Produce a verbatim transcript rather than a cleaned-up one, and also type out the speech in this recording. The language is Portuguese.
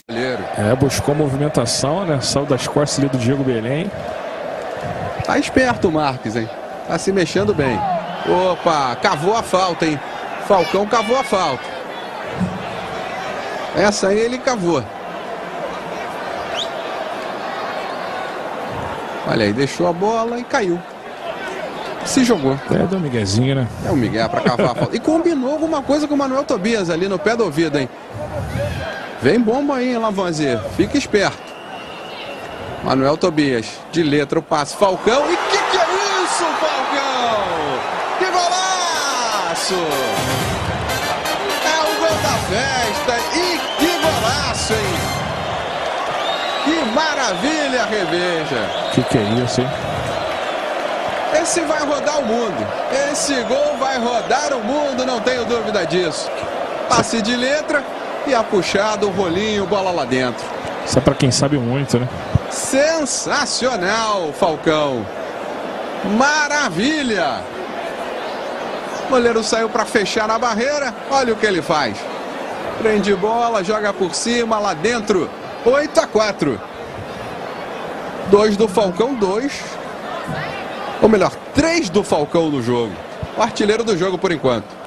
É, buscou movimentação, né? Saiu das costas ali do Diego Belém. Tá esperto o Marques, hein? Tá se mexendo bem. Opa, cavou a falta, hein? Falcão cavou a falta. Essa aí ele cavou. Olha aí, deixou a bola e caiu. Se jogou. É do Miguezinho, né? É o Miguel pra cavar a falta. E combinou alguma coisa com o Manuel Tobias ali no pé do ouvido, hein? Vem bomba aí, hein, Lavoisier. Fica esperto. Manuel Tobias, de letra o passe. Falcão. E que que é isso, Falcão? Que golaço! É o gol da festa. E que golaço, hein? Que maravilha, Reveja. Que que é isso, hein? Esse vai rodar o mundo. Esse gol vai rodar o mundo, não tenho dúvida disso. Passe de letra e a puxada, o rolinho, bola lá dentro. Isso é pra quem sabe muito, né? Sensacional, Falcão. Maravilha. O goleiro saiu para fechar na barreira. Olha o que ele faz. Prende bola, joga por cima, lá dentro. oito a quatro. dois do Falcão, dois. Ou melhor, três do Falcão no jogo. O artilheiro do jogo por enquanto.